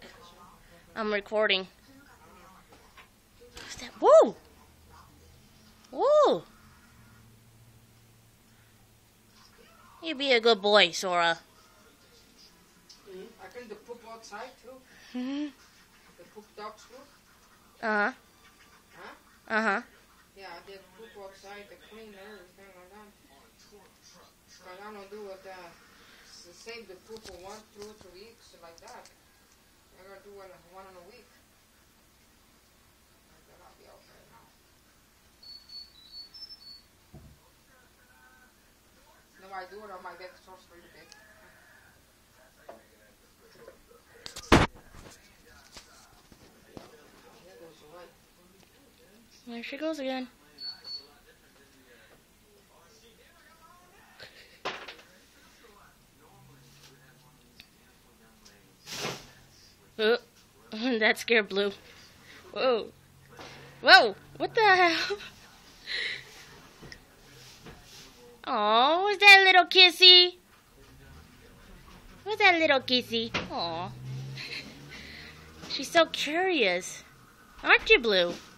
I'm recording. What's that? Whoa! Whoa! You be a good boy, Sora. I can the poop outside too. Mm-hmm. The poop dogs too. Uh-huh. Huh? Uh-huh. Yeah, they poop outside, they clean everything like that. But I don't do it, save the poop for 1, 2, 3 weeks, like that. I'm going to do it one in a week. And then I'll be outside now. No, I do it on my deck, so straight deck. There goes the light. There she goes again. Oh, that scared Blue. Whoa. Whoa, what the hell? Oh, what's that little kissy? What's that little kissy? Aw. She's so curious. Aren't you, Blue?